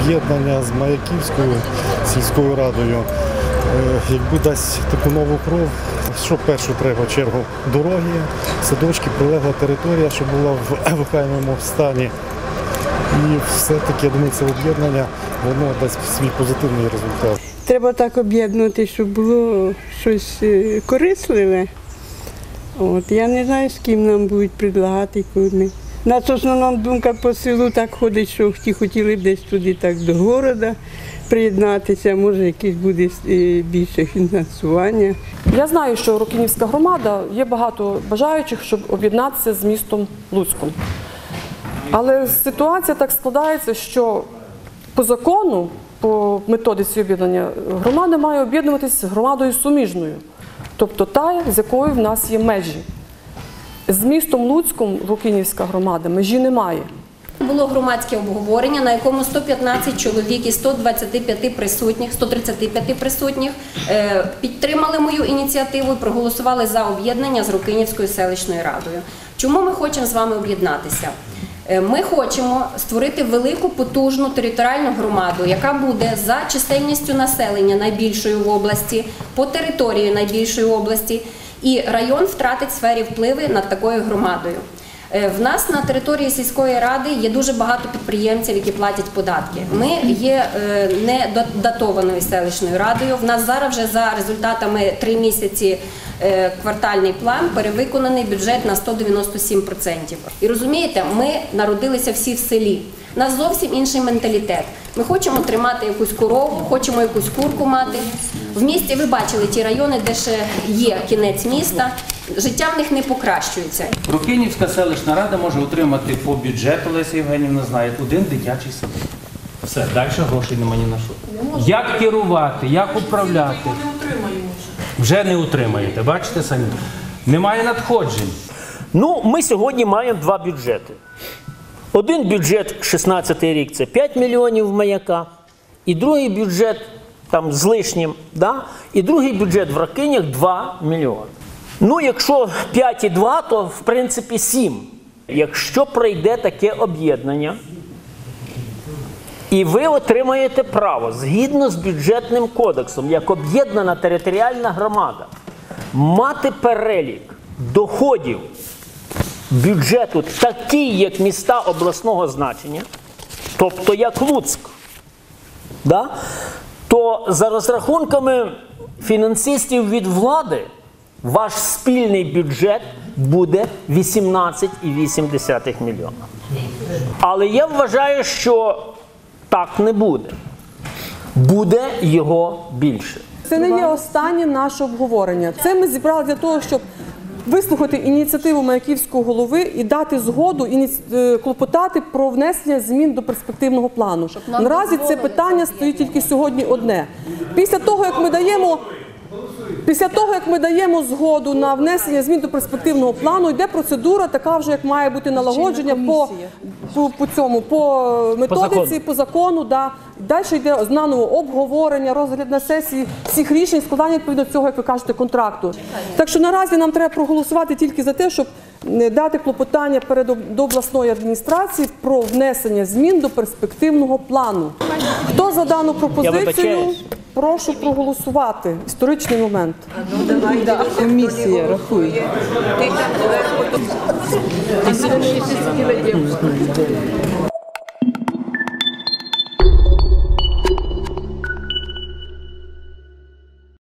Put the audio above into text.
об'єднання з Маяківською сільською радою, якби дасть таку нову кров, що першу треба в чергу дороги, садочки, прилегла територія, щоб була в охайному стані. І все-таки, я думаю, це об'єднання, воно дасть свій позитивний результат. Треба так об'єднувати, щоб було щось корисливе. Я не знаю, з ким нам будуть предлагати куди. У нас в основному думка по селу так ходить, що хотіли б десь туди так до міста приєднатися, може якесь буде більше фінансування. Я знаю, що Рокинівська громада, є багато бажаючих, щоб об'єднатися з містом Луцьком. Але ситуація так складається, що по закону, по методиці об'єднання, громада має об'єднуватися з громадою суміжною, тобто та, з якою в нас є межі. З містом Луцьком Рокинівська громада межі немає. Було громадське обговорення, на якому 115 чоловік із 135 присутніх, 135 присутніх підтримали мою ініціативу і проголосували за об'єднання з Рокинівською селищною радою. Чому ми хочемо з вами об'єднатися? Ми хочемо створити велику, потужну територіальну громаду, яка буде за чисельністю населення найбільшою в області, по території найбільшої області, і район втратить в сфері впливу над такою громадою. В нас на території сільської ради є дуже багато підприємців, які платять податки. Ми є недотованою селищною радою. В нас зараз вже за результатами 3 місяці квартальний план перевиконаний бюджет на 197%. І розумієте, ми народилися всі в селі. У нас зовсім інший менталітет. Ми хочемо тримати якусь корову, хочемо якусь курку мати. В місті ви бачили ті райони, де ще є кінець міста, життя в них не покращується. Рокинівська селищна рада може отримати по бюджету, Леся Євгенівна знає, 1 дитячий садок. Все, далі грошей нема ні на що. Як керувати, як управляти? Вже не утримаєте, бачите самі? Немає надходжень. Ми сьогодні маємо 2 бюджети. Один бюджет 16-й рік – це 5 мільйонів Маяка, і другий бюджет там з лишнім, і другий бюджет в Рокинях 2 мільйони. Якщо 5,2, то в принципі 7. Якщо пройде таке об'єднання, і ви отримаєте право, згідно з бюджетним кодексом, як об'єднана територіальна громада, мати перелік доходів бюджету такий, як міста обласного значення, тобто як Луцьк, то за розрахунками фінансистів від влади ваш спільний бюджет буде 18,8 мільйона. Але я вважаю, що так не буде. Буде його більше. Це не є останнє наше обговорення. Це ми зібрали для того, щоб вислухати ініціативу Маяківського голови і дати згоду, клопотати про внесення змін до перспективного плану. Наразі це питання стоїть тільки сьогодні одне. Після того, як ми даємо згоду на внесення змін до перспективного плану, йде процедура така вже, як має бути налагодження по методиці, по закону. Далі йде наново обговорення, розгляд на сесії всіх рішень, складання відповідно цього, як ви кажете, контракту. Так що наразі нам треба проголосувати тільки за те, щоб дати клопотання до обласної адміністрації про внесення змін до перспективного плану. Хто за дану пропозицію? Прошу проголосувати. Історичний момент. Комісія рахує.